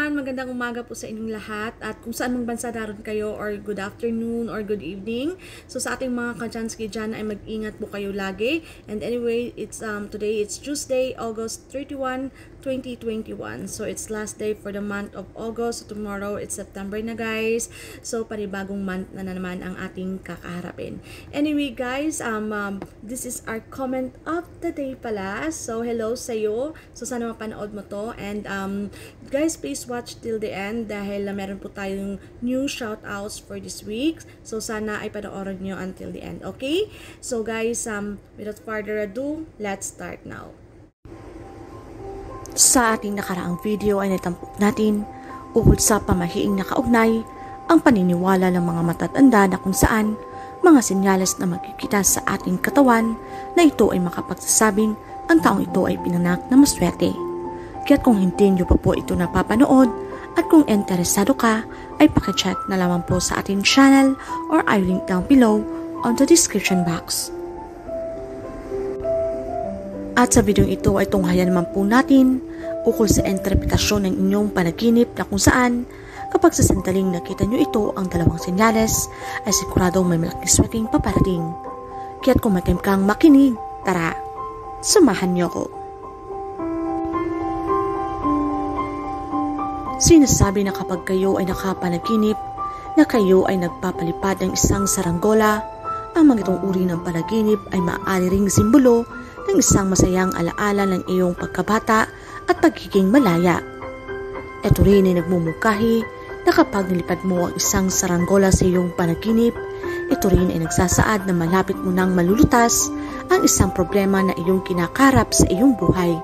everyone! Magandang umaga po sa inyong lahat at kung saan mang bansa naroon kayo or good afternoon or good evening. So sa ating mga kajanski dyan ay mag-ingat po kayo lagi. And anyway, today it's Tuesday, August 31, 2021. So it's last day for the month of August. So tomorrow it's September na guys. So panibagong month na naman ang ating kakaharapin. Anyway guys, this is our comment of the day pala. So hello sa'yo. So sana mapanood mo to. And guys, please watch till the end dahil meron po tayong new shoutouts for this week. So sana ay panoorin nyo until the end. Okay? So guys, without further ado, let's start now. Sa ating nakaraang video ay natampok natin ukol sa pamahiing nakaugnay ang paniniwala ng mga matatanda na kung saan mga senyales na makikita sa ating katawan na ito ay makapagsasabing ang taong ito ay pinanganak na maswerte. Kaya't kung hindi nyo pa po ito napapanood at kung interesado ka ay pakicheck na lamang po sa ating channel or I link down below on the description box. At sa video ito ay tunghayan naman po natin ukol sa interpretasyon ng inyong panaginip na kung saan kapag sa sandaling nakita nyo ito ang dalawang senyales ay siguradong may malaking swerteng paparating. Kaya't kung matim kang makinig, tara, sumahan nyo ko. Sinasabi na kapag kayo ay nakapanaginip na kayo ay nagpapalipad ng isang saranggola, ang mga itong uri ng panaginip ay maaari ring simbolo ng isang masayang alaala ng iyong pagkabata at pagiging malaya. Ito rin ay nagmumungkahi na kapag nilipad mo ang isang saranggola sa iyong panaginip, ito rin ay nagsasaad na malapit mo nang malulutas ang isang problema na iyong kinakarap sa iyong buhay.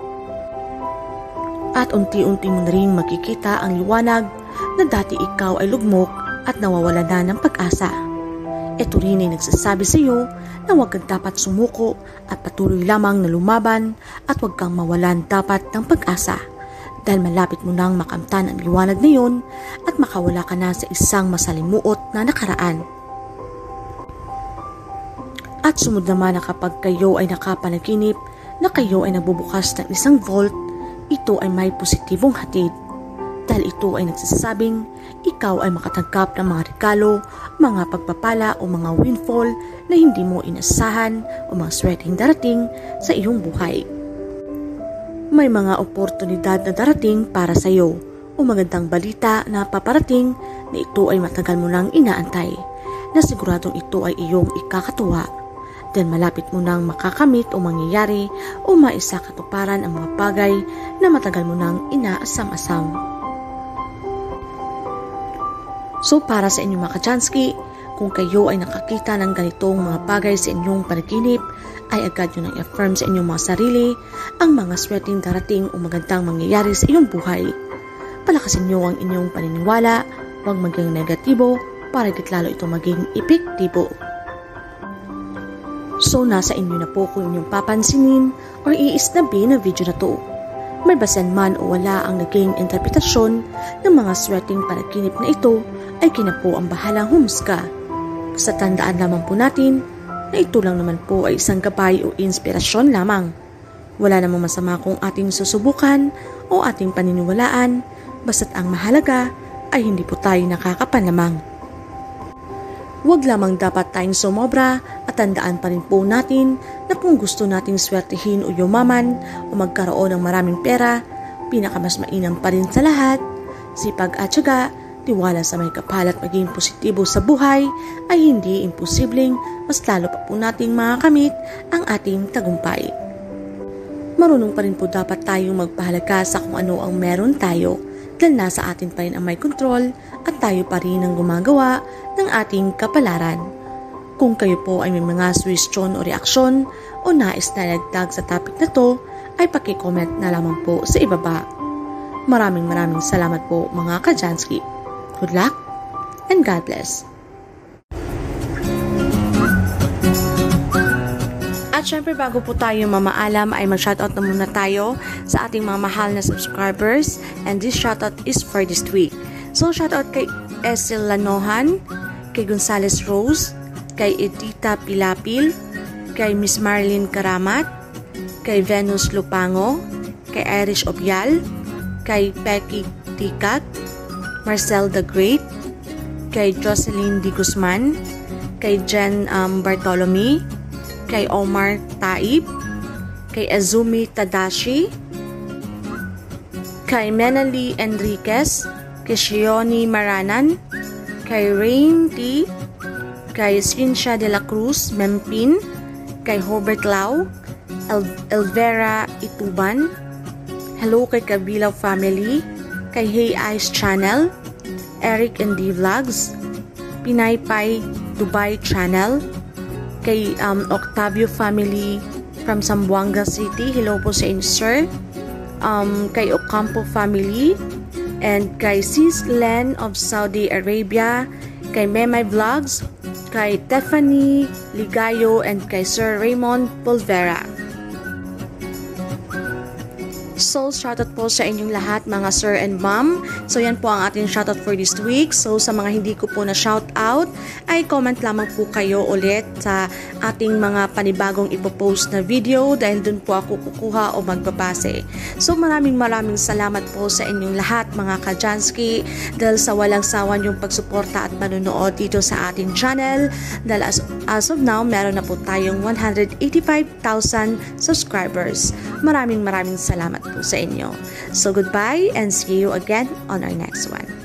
At unti-unti mo na rin makikita ang liwanag na dati ikaw ay lugmok at nawawala na ng pag-asa. Ito rin ay nagsasabi sa iyo na huwag kang dapat sumuko at patuloy lamang na lumaban at huwag kang mawalan dapat ng pag-asa dahil malapit mo nang makamtan ang liwanag na yun at makawala ka na sa isang masalimuot na nakaraan. At sumunod naman na kapag kayo ay nakapanaginip na kayo ay nagbubukas ng isang vault, ito ay may positibong hatid dahil ito ay nagsasabing ikaw ay makatanggap ng mga regalo, mga pagpapala o mga windfall na hindi mo inasahan o mga swerteng darating sa iyong buhay. May mga oportunidad na darating para sa iyo o magandang balita na paparating na ito ay matagal mo nang inaantay na siguradong ito ay iyong ikakatuwa dahil malapit mo nang makakamit o mangyayari o maisakatuparan ang mga bagay na matagal mo nang inaasam-asam. So para sa inyong mga kajanski, kung kayo ay nakakita ng ganitong mga bagay sa inyong panaginip, ay agad nyo nang i-affirm sa inyong mga sarili ang mga swerteng darating o magandang mangyayari sa iyong buhay. Palakasin nyo ang inyong paniniwala, huwag maging negatibo para lalo ito maging epektibo. So nasa inyo na po kung inyong papansinin o iisnabi na video na to. May basehan man o wala ang naging interpretasyon ng mga swerteng panaginip na ito ay kinapo ang bahalang humusga. Sa tandaan lamang po natin na ito lang naman po ay isang gabay o inspirasyon lamang. Wala namang masama kung ating susubukan o ating paniniwalaan basta't ang mahalaga ay hindi po tayo nakakapanlamang. Huwag lamang dapat tayong sumobra at tandaan pa rin po natin na kung gusto nating swertihin o yumaman o magkaroon ng maraming pera, pinakamas mainam pa rin sa lahat, sipag at tiyaga, tiwala sa may kapal at maging positibo sa buhay ay hindi imposibleng mas lalo pa po nating makakamit ang ating tagumpay. Marunong pa rin po dapat tayong magpahalaga sa kung ano ang meron tayo dahil nasa atin pa rin ang may kontrol at tayo pa rin ang gumagawa ng ating kapalaran. Kung kayo po ay may mga suggestion o reaksyon o nais na dagdag sa topic na to, ay paki-comment na lamang po sa ibaba. Maraming salamat po mga kajanski. Good luck and God bless. At syempre bago po tayo mamaalam ay mag-shoutout na muna tayo sa ating mga mahal na subscribers and this shoutout is for this week. So shoutout kay Esil Lanohan, kay Gonzales Rose, kay Edita Pilapil, kay Miss Marilyn Karamat, kay Venus Lupango, kay Irish Obyal, kay Becky Ticat, Marcel the Great, kay Jocelyn D. Guzman, kay Jen Bartolome, kay Omar Taib, kay Azumi Tadashi, kay Menali Enriquez, kay Shioni Maranan, kay Rain T, kay Cynthia de la Cruz Mempin, kay Hobert Lau, Elvera Ituban, hello kay Kabilaw Family, kay Hey Eyes Channel, Eric and D Vlogs, Pinay Pai Dubai Channel, kay Octavio Family from Zamboanga City, hello po sa inyo sir, kay Ocampo Family, and kay Sis Len of Saudi Arabia, kay Memay Vlogs, kay Tiffany Ligayo, and kay Sir Raymond Polvera. So, shoutout po sa inyong lahat mga sir and ma'am. So, yan po ang ating shoutout for this week. So, sa mga hindi ko po na shoutout, ay comment lamang po kayo ulit sa ating mga panibagong ipopost na video dahil dun po ako kukuha o magbabase. So, maraming salamat po sa inyong lahat mga Kajansky dahil sa walang sawa yung pagsuporta at manunood dito sa ating channel. Dahil as of now, meron na po tayong 185,000 subscribers. Maraming salamat po sa inyo. So goodbye and see you again on our next one.